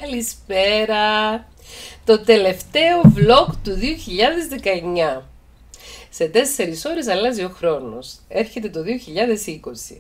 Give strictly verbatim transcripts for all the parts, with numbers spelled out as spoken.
Καλησπέρα! Το τελευταίο vlog του δύο χιλιάδες δεκαεννιά. Σε τέσσερις ώρες αλλάζει ο χρόνος. Έρχεται το δύο χιλιάδες είκοσι.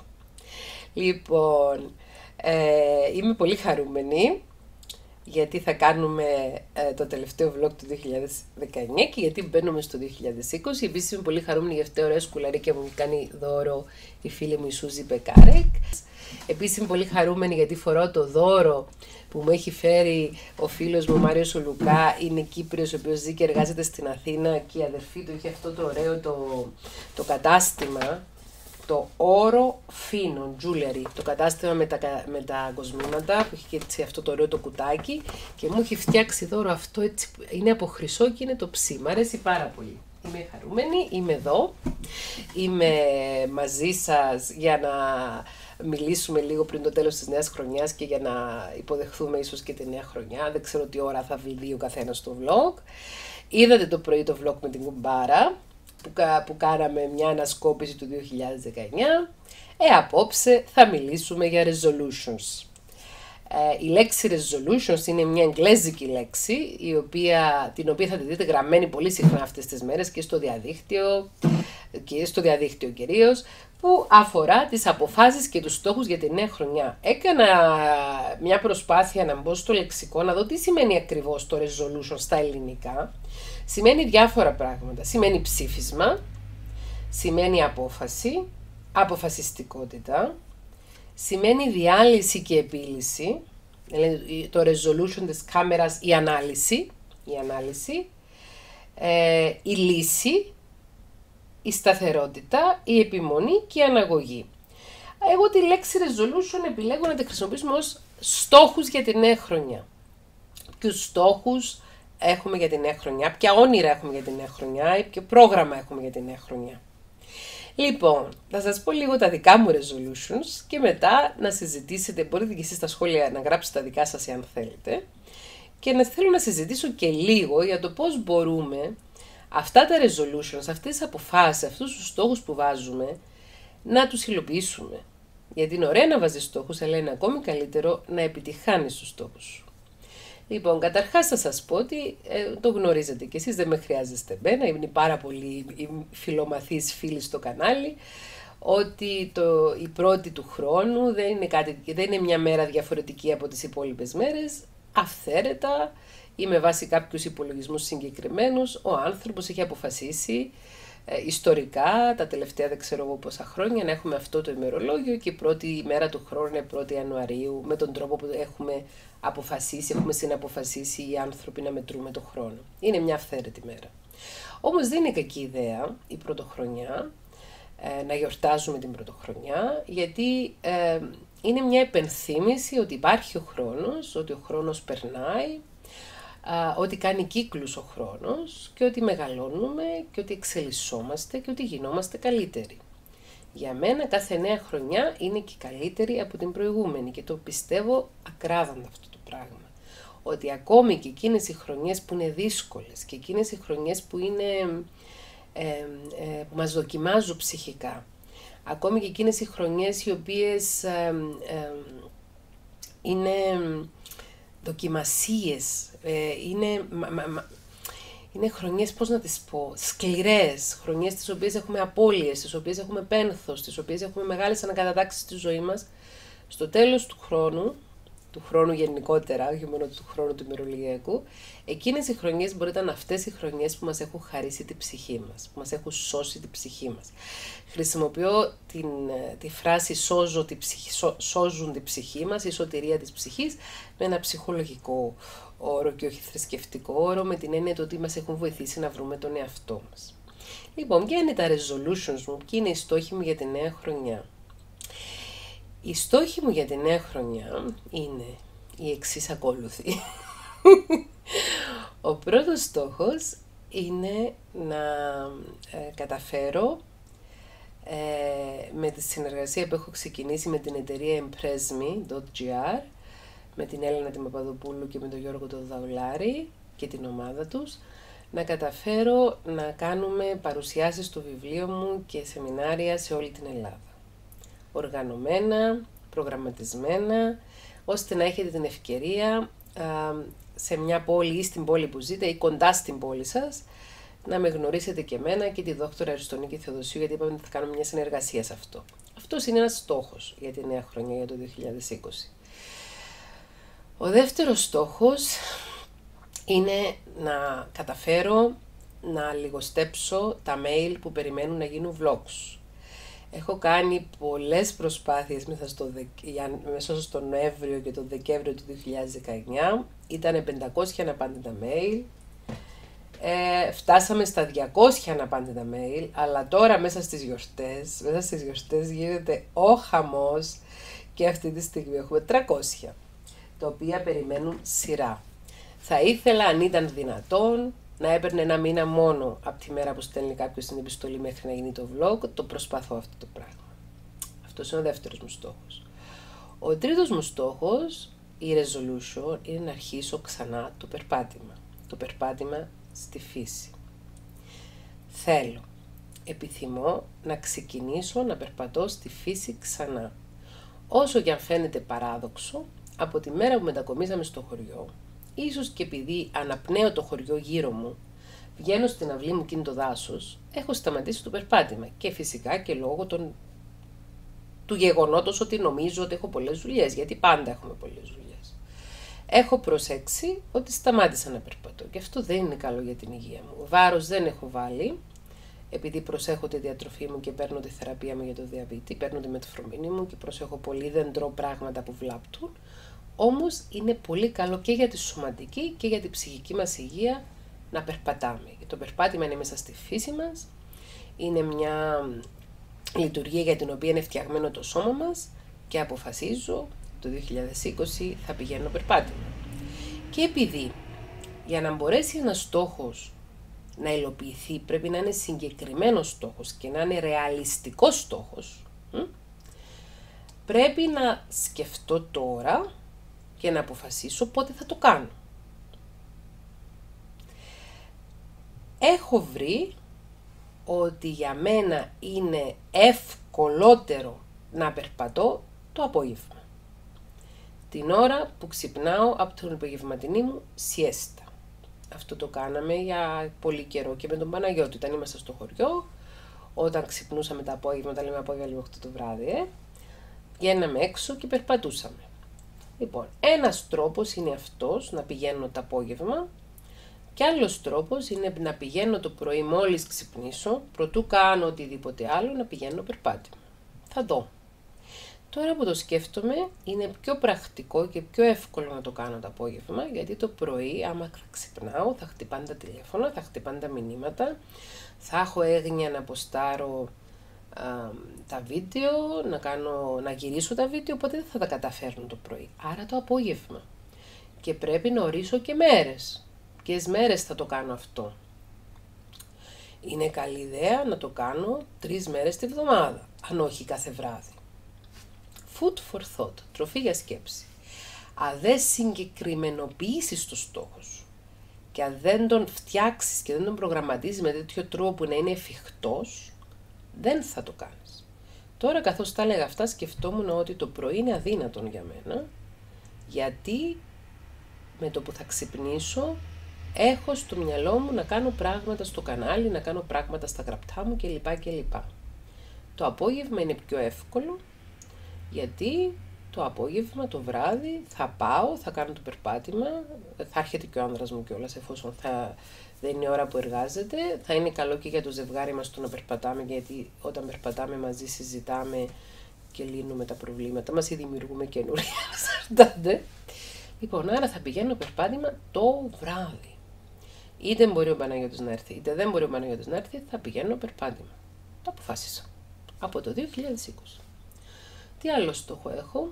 Λοιπόν, ε, είμαι πολύ χαρούμενη γιατί θα κάνουμε ε, το τελευταίο vlog του δύο χιλιάδες δεκαεννιά και γιατί μπαίνουμε στο δύο χιλιάδες είκοσι. Επίσης είμαι πολύ χαρούμενη για αυτά τα ωραία σκουλαρίκια που μου κάνει δώρο η φίλη μου η Σούζη Μπεκάρεκ. Επίσης είμαι πολύ χαρούμενη γιατί φοράω το δώρο που μου έχει φέρει ο φίλος μου ο Μάριος ο Λουκά. Είναι Κύπριος, ο οποίος ζει και εργάζεται στην Αθήνα και η αδερφή του είχε αυτό το ωραίο το, το κατάστημα, το Όρο Φίνο Jewelry, το κατάστημα με τα, με τα κοσμήματα που έχει και έτσι αυτό το ωραίο το κουτάκι και μου έχει φτιάξει δώρο αυτό, έτσι, είναι από χρυσό και είναι το ψι. Μ' αρέσει πάρα πολύ. Είμαι χαρούμενη, είμαι εδώ, είμαι μαζί σας για να μιλήσουμε λίγο πριν το τέλος της νέας χρονιάς και για να υποδεχθούμε ίσως και τη νέα χρονιά. Δεν ξέρω τι ώρα θα βγει ο καθένας το vlog. Είδατε το πρωί το vlog με την κουμπάρα που, που κάναμε μια ανασκόπηση του δύο χιλιάδες δεκαεννιά. Ε, απόψε θα μιλήσουμε για resolutions. Ε, η λέξη resolutions είναι μια εγγλέζικη λέξη, η οποία, την οποία θα τη δείτε γραμμένη πολύ συχνά αυτές τις μέρες και στο διαδίκτυο, και στο διαδίκτυο κυρίως, που αφορά τις αποφάσεις και τους στόχους για τη νέα χρονιά. Έκανα μια προσπάθεια να μπω στο λεξικό, να δω τι σημαίνει ακριβώς το resolution στα ελληνικά. Σημαίνει διάφορα πράγματα. Σημαίνει ψήφισμα, σημαίνει απόφαση, αποφασιστικότητα, σημαίνει διάλυση και επίλυση, δηλαδή το resolution της κάμερας, η ανάλυση, η, ανάλυση, ε, η λύση, η σταθερότητα, η επιμονή και η αναγωγή. Εγώ τη λέξη resolution επιλέγω να τη χρησιμοποιήσουμε ως στόχους για τη νέα χρονιά. Ποιους στόχους έχουμε για τη νέα χρονιά, ποια όνειρα έχουμε για τη νέα χρονιά ή ποιο πρόγραμμα έχουμε για τη νέα χρονιά. Λοιπόν, θα σας πω λίγο τα δικά μου resolutions και μετά να συζητήσετε, μπορείτε και εσείς στα σχόλια να γράψετε τα δικά σας αν θέλετε, και να θέλω να συζητήσω και λίγο για το πώς μπορούμε αυτά τα resolutions, αυτές τις αποφάσεις, αυτούς τους στόχους που βάζουμε, να τους υλοποιήσουμε. Γιατί είναι ωραία να βάζεις στόχους, αλλά είναι ακόμη καλύτερο να επιτυχάνεις τους στόχους σου. Λοιπόν, καταρχάς θα σας πω ότι ε, το γνωρίζετε και εσείς, δεν με χρειάζεστε εμένα, είναι πάρα πολύ φιλομαθείς φίλοι στο κανάλι, ότι το, η πρώτη του χρόνου δεν είναι, κάτι, δεν είναι μια μέρα διαφορετική από τις υπόλοιπες μέρες, αυθαίρετα ή με βάση κάποιους υπολογισμούς συγκεκριμένους, ο άνθρωπος έχει αποφασίσει ε, ιστορικά τα τελευταία δεν ξέρω εγώ πόσα χρόνια να έχουμε αυτό το ημερολόγιο και η πρώτη μέρα του χρόνου είναι πρώτη Ιανουαρίου, με τον τρόπο που έχουμε αποφασίσει, έχουμε συναποφασίσει οι άνθρωποι να μετρούμε το χρόνο. Είναι μια αυθαίρετη μέρα. Όμως δεν είναι κακή ιδέα η πρωτοχρονιά, ε, να γιορτάζουμε την πρωτοχρονιά, γιατί ε, είναι μια επενθύμηση ότι υπάρχει ο χρόνος, ότι ο χρόνος περνάει, ότι κάνει κύκλους ο χρόνος και ότι μεγαλώνουμε και ότι εξελισσόμαστε και ότι γινόμαστε καλύτεροι. Για μένα κάθε νέα χρονιά είναι και καλύτερη από την προηγούμενη και το πιστεύω ακράδαντα αυτό το πράγμα. Ότι ακόμη και εκείνες οι χρονιές που είναι δύσκολες και εκείνες οι χρονιές που, είναι, ε, ε, που μας δοκιμάζουν ψυχικά, ακόμη και εκείνες οι χρονιές οι οποίες ε, ε, είναι δοκιμασίες, είναι, μα, μα, μα, είναι χρονιές, πώς να τις πω, σκληρές, χρονιές τις οποίες έχουμε απώλειες, τις οποίες έχουμε πένθος, τις οποίες έχουμε μεγάλες ανακατατάξεις στη ζωή μας. Στο τέλος του χρόνου, του χρόνου γενικότερα, όχι μόνο του χρόνου του ημερολογιακού, εκείνες οι χρονιές μπορεί να είναι αυτές οι χρονιές που μας έχουν χαρίσει την ψυχή μας, που μας έχουν σώσει την ψυχή μας. Χρησιμοποιώ την, τη φράση σώζω τη ψυχή, σώ, σώζουν την ψυχή μας, η σωτηρία της ψυχής, με ένα ψυχολογικό όρο και όχι θρησκευτικό όρο, με την έννοια ότι μας έχουν βοηθήσει να βρούμε τον εαυτό μας. Λοιπόν, ποια είναι τα resolutions μου, ποιοι είναι οι στόχοι μου για τη νέα χρονιά. Οι στόχοι μου για τη νέα χρονιά είναι οι εξής ακόλουθοι. Ο πρώτος στόχος είναι να ε, καταφέρω ε, με τη συνεργασία που έχω ξεκινήσει με την εταιρεία impressme.gr, με την Έλενα τη Παπαδοπούλου και με τον Γιώργο τον Δαουλάρη και την ομάδα τους, να καταφέρω να κάνουμε παρουσιάσεις στο βιβλίο μου και σεμινάρια σε όλη την Ελλάδα. Οργανωμένα, προγραμματισμένα, ώστε να έχετε την ευκαιρία σε μια πόλη ή στην πόλη που ζείτε ή κοντά στην πόλη σας, να με γνωρίσετε και εμένα και τη δόκτωρα Αριστονίκη Θεοδοσίου, γιατί είπαμε ότι θα κάνουμε μια συνεργασία σε αυτό. Αυτός είναι ένας στόχος για τη νέα χρονιά, για το δύο χιλιάδες είκοσι. Ο δεύτερος στόχος είναι να καταφέρω να λιγοστέψω τα mail που περιμένουν να γίνουν vlogs. Έχω κάνει πολλές προσπάθειες μέσα στο, μέσα στο Νοέμβριο και τον Δεκέμβριο του δύο χιλιάδες δεκαεννιά. Ήταν πεντακόσια αναπάντητα mail. Ε, φτάσαμε στα διακόσια αναπάντητα mail, αλλά τώρα μέσα στις γιορτές, μέσα στις γιορτές γίνεται ο χαμός και αυτή τη στιγμή έχουμε τριακόσια, τα οποία περιμένουν σειρά. Θα ήθελα, αν ήταν δυνατόν, να έπαιρνε ένα μήνα μόνο από τη μέρα που στέλνει κάποιος την επιστολή μέχρι να γίνει το vlog. Το προσπαθώ αυτό το πράγμα. Αυτός είναι ο δεύτερος μου στόχος. Ο τρίτος μου στόχος, η resolution, είναι να αρχίσω ξανά το περπάτημα. Το περπάτημα στη φύση. Θέλω, επιθυμώ να ξεκινήσω να περπατώ στη φύση ξανά. Όσο και αν φαίνεται παράδοξο, από τη μέρα που μετακομίσαμε στο χωριό, ίσως και επειδή αναπνέω το χωριό γύρω μου, βγαίνω στην αυλή μου και είναι το δάσος, έχω σταματήσει το περπάτημα. Και φυσικά και λόγω των... του γεγονότος ότι νομίζω ότι έχω πολλές δουλειές, γιατί πάντα έχουμε πολλές δουλειές. Έχω προσέξει ότι σταμάτησα να περπατώ και αυτό δεν είναι καλό για την υγεία μου. Βάρος δεν έχω βάλει, επειδή προσέχω τη διατροφή μου και παίρνω τη θεραπεία μου για το διαβήτη, παίρνω τη μετφορμίνη μου και προσέχω πολύ, δεν τρώω πράγματα που βλάπτουν. Όμως είναι πολύ καλό και για τη σωματική και για τη ψυχική μας υγεία να περπατάμε. Το περπάτημα είναι μέσα στη φύση μας, είναι μια λειτουργία για την οποία είναι φτιαγμένο το σώμα μας και αποφασίζω το δύο χιλιάδες είκοσι θα πηγαίνω περπάτημα. Και επειδή για να μπορέσει ένας στόχος να υλοποιηθεί πρέπει να είναι συγκεκριμένος στόχος και να είναι ρεαλιστικός στόχος, πρέπει να σκεφτώ τώρα και να αποφασίσω πότε θα το κάνω. Έχω βρει ότι για μένα είναι ευκολότερο να περπατώ το απόγευμα. Την ώρα που ξυπνάω από την απογευματινή μου σιέστα. Αυτό το κάναμε για πολύ καιρό και με τον Παναγιώτη. Όταν ήμασταν στο χωριό, όταν ξυπνούσαμε τα απόγευματα, λέμε απόγευμα λίγο οκτώ το βράδυ, ε, βγαίναμε έξω και περπατούσαμε. Λοιπόν, ένας τρόπος είναι αυτός, να πηγαίνω το απόγευμα, και άλλος τρόπος είναι να πηγαίνω το πρωί μόλις ξυπνήσω, προτού κάνω οτιδήποτε άλλο, να πηγαίνω περπάτημα. Θα δω. Τώρα που το σκέφτομαι, είναι πιο πρακτικό και πιο εύκολο να το κάνω το απόγευμα, γιατί το πρωί, άμα θα ξυπνάω, θα χτυπάνε τα τηλέφωνα, θα χτυπάνε τα μηνύματα, θα έχω έγνοια να αποστάρω α, τα βίντεο, να, κάνω, να γυρίσω τα βίντεο, οπότε δεν θα τα καταφέρνω το πρωί. Άρα το απόγευμα. Και πρέπει να ορίσω και μέρες. Ποιες μέρες θα το κάνω αυτό. Είναι καλή ιδέα να το κάνω τρεις μέρες τη βδομάδα, αν όχι κάθε βράδυ. Food for thought, τροφή για σκέψη. Αν δεν συγκεκριμενοποιήσεις το στόχο σου και αν δεν τον φτιάξεις και δεν τον προγραμματίζεις με τέτοιο τρόπο που να είναι εφικτός, δεν θα το κάνεις. Τώρα καθώς τα έλεγα αυτά σκεφτόμουν ότι το πρωί είναι αδύνατον για μένα, γιατί με το που θα ξυπνήσω έχω στο μυαλό μου να κάνω πράγματα στο κανάλι, να κάνω πράγματα στα γραπτά μου κλπ. κλπ. Το απόγευμα είναι πιο εύκολο, γιατί το απόγευμα, το βράδυ, θα πάω, θα κάνω το περπάτημα, θα έρχεται και ο άνδρας μου κιόλας, εφόσον θα, δεν είναι ώρα που εργάζεται. Θα είναι καλό και για το ζευγάρι μας το να περπατάμε, γιατί όταν περπατάμε μαζί συζητάμε και λύνουμε τα προβλήματα μας ή δημιουργούμε καινούρια, εξαρτάται. Λοιπόν, άρα θα πηγαίνω περπάτημα το βράδυ. Είτε μπορεί ο Παναγιώτης να έρθει, είτε δεν μπορεί ο Παναγιώτης να έρθει, θα πηγαίνω περπάτημα. Το αποφάσισα. Από το δύο χιλιάδες είκοσι. Τι άλλο στόχο έχω?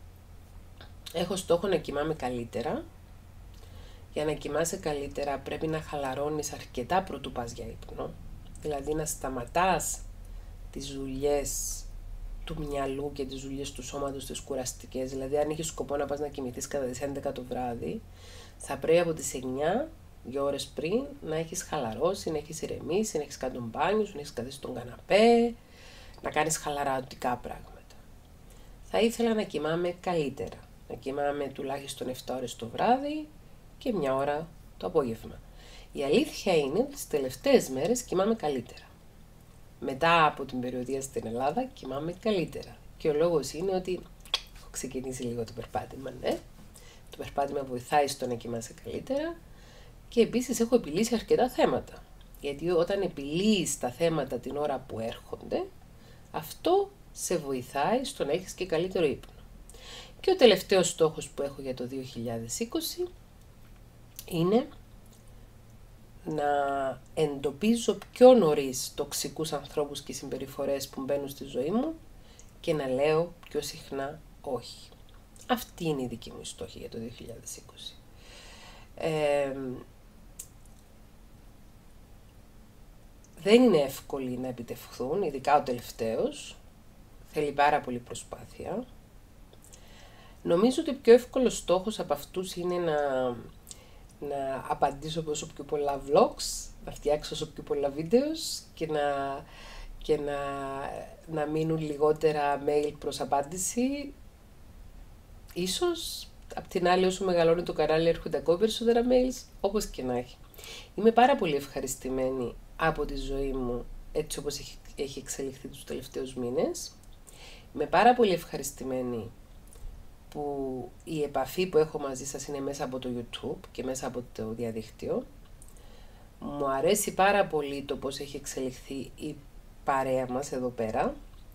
Έχω στόχο να κοιμάμαι καλύτερα. Για να κοιμάσαι καλύτερα πρέπει να χαλαρώνεις αρκετά πρωτού πας για ύπνο. Δηλαδή να σταματάς τις δουλειές του μυαλού και τις δουλειές του σώματος, τις κουραστικές. Δηλαδή αν έχεις σκοπό να πας να κοιμηθείς κατά τις έντεκα το βράδυ, θα πρέπει από τις εννιά, δύο ώρες πριν, να έχεις χαλαρώσει, να έχεις ηρεμήσει, να έχεις κάνει τον μπάνιο σου, να έχεις καθίσει στον καναπέ, να κάνεις χαλαρωτικά πράγματα. Θα ήθελα να κοιμάμαι καλύτερα. Να κοιμάμαι τουλάχιστον επτά ώρες το βράδυ και μια ώρα το απόγευμα. Η αλήθεια είναι ότι τις τελευταίες μέρες κοιμάμαι καλύτερα. Μετά από την περιοδεία στην Ελλάδα κοιμάμαι καλύτερα. Και ο λόγος είναι ότι έχω ξεκινήσει λίγο το περπάτημα, ναι. Το περπάτημα βοηθάει στο να κοιμάσαι καλύτερα και επίσης έχω επιλύσει αρκετά θέματα. Γιατί όταν επιλύεις τα θέματα την ώρα που έρχονται, αυτό σε βοηθάει στο να έχεις και καλύτερο ύπνο. Και ο τελευταίος στόχος που έχω για το δύο χιλιάδες είκοσι είναι να εντοπίζω πιο νωρίς τοξικούς ανθρώπους και συμπεριφορές που μπαίνουν στη ζωή μου και να λέω πιο συχνά όχι. Αυτή είναι η δική μου στόχη για το δύο χιλιάδες είκοσι. Ε, δεν είναι εύκολοι να επιτευχθούν, ειδικά ο τελευταίος. Θέλει πάρα πολύ προσπάθεια. Νομίζω ότι ο πιο εύκολος στόχος από αυτούς είναι να, να απαντήσω όσο πιο πολλά vlogs, να φτιάξω όσο πιο πολλά βίντεο και να, και να, να μείνουν λιγότερα mail προς απάντηση. Ίσως, απ' την άλλη, όσο μεγαλώνει το κανάλι έρχονται ακόμα περισσότερα mails, όπως και να έχει. Είμαι πάρα πολύ ευχαριστημένη από τη ζωή μου, έτσι όπως έχει, έχει εξελιχθεί τους τελευταίους μήνες. Είμαι πάρα πολύ ευχαριστημένη που η επαφή που έχω μαζί σας είναι μέσα από το YouTube και μέσα από το διαδίκτυο. Μου αρέσει πάρα πολύ το πώς έχει εξελιχθεί η παρέα μας εδώ πέρα.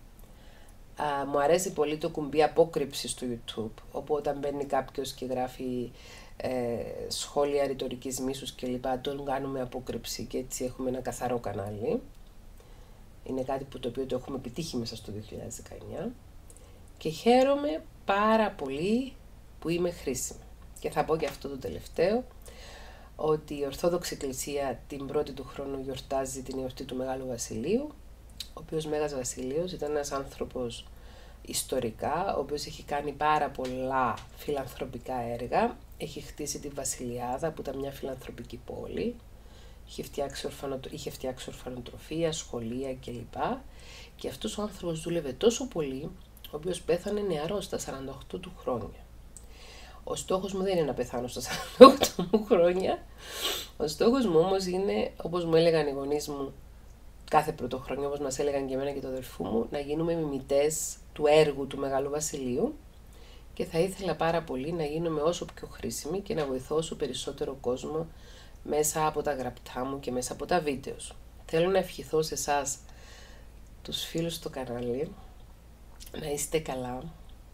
Α, μου αρέσει πολύ το κουμπί απόκρυψη στο YouTube, όπου όταν μπαίνει κάποιος και γράφει ε, σχόλια ρητορικής μίσους κλπ, τον κάνουμε απόκρυψη και έτσι έχουμε ένα καθαρό κανάλι. Είναι κάτι που το οποίο το έχουμε επιτύχει μέσα στο δύο χιλιάδες δεκαεννιά και χαίρομαι πάρα πολύ που είμαι χρήσιμη. Και θα πω και αυτό το τελευταίο, ότι η Ορθόδοξη Εκκλησία την πρώτη του χρόνου γιορτάζει την εορτή του Μεγάλου Βασιλείου, ο οποίος Μέγας Βασιλείος ήταν ένας άνθρωπος ιστορικά, ο οποίος έχει κάνει πάρα πολλά φιλανθρωπικά έργα, έχει χτίσει τη Βασιλιάδα που ήταν μια φιλανθρωπική πόλη, είχε φτιάξει, ορφανοτρο... είχε φτιάξει ορφανοτροφία, σχολεία κλπ. Και αυτός ο άνθρωπος δούλευε τόσο πολύ, ο οποίος πέθανε νεαρός στα σαράντα οκτώ του χρόνια. Ο στόχος μου δεν είναι να πεθάνω στα σαράντα οκτώ μου χρόνια. Ο στόχος μου όμως είναι, όπως μου έλεγαν οι γονείς μου κάθε πρωτοχρονιά, όπως μας έλεγαν και εμένα και το αδερφού μου, να γίνουμε μιμητές του έργου του Μεγάλου Βασιλείου και θα ήθελα πάρα πολύ να γίνομαι όσο πιο χρήσιμη και να βοηθώ όσο περισσότερο κόσμο μέσα από τα γραπτά μου και μέσα από τα βίντεο. Θέλω να ευχηθώ σε εσάς, τους φίλους στο κανάλι, να είστε καλά,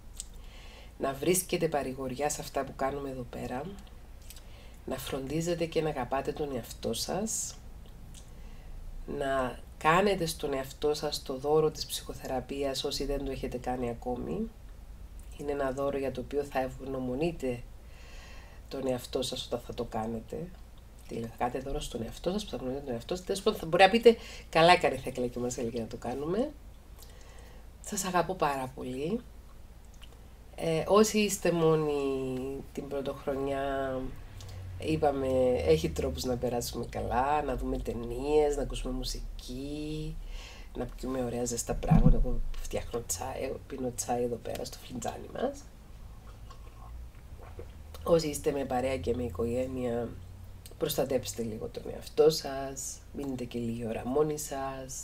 να βρίσκετε παρηγοριά σε αυτά που κάνουμε εδώ πέρα, να φροντίζετε και να αγαπάτε τον εαυτό σας, να κάνετε στον εαυτό σας το δώρο της ψυχοθεραπείας όσοι δεν το έχετε κάνει ακόμη. Είναι ένα δώρο για το οποίο θα ευγνωμονείτε τον εαυτό σας όταν θα το κάνετε. Τι λέω, θα κάνετε δώρο στον εαυτό σας που θα γνωρίζετε τον εαυτό σας. Τέλος πάντων, θα μπορεί να πείτε καλά έκανε η Θέκλα και μας έλεγε να το κάνουμε. Σας αγαπώ πάρα πολύ. Ε, όσοι είστε μόνοι την πρωτοχρονιά, είπαμε, έχει τρόπους να περάσουμε καλά, να δούμε ταινίες, να ακούσουμε μουσική, να πιούμε ωραία ζεστά πράγματα. Εγώ φτιάχνω τσάι, πίνω τσάι εδώ πέρα στο φλιτζάνι μας. Όσοι είστε με παρέα και με οικογένεια, προστατέψτε λίγο τον εαυτό σας, μείνετε και λίγη ώρα μόνοι σας.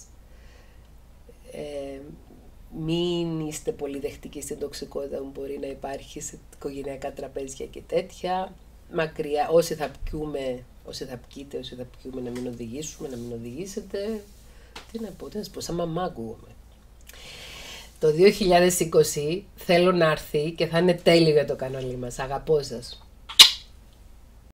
Ε, μην είστε πολύ δεχτικοί στην τοξικότητα που μπορεί να υπάρχει σε οικογενειακά τραπέζια και τέτοια. Μακριά, όσοι θα πιούμε, όσοι θα πιείτε, όσοι θα πιούμε, να μην οδηγήσουμε, να μην οδηγήσετε. Τι να πω, τι να σας πω, σαν μαμά ακούγομαι. Το δύο χιλιάδες είκοσι θέλω να έρθει και θα είναι τέλειο για το κανάλι μας. Αγαπώ σας.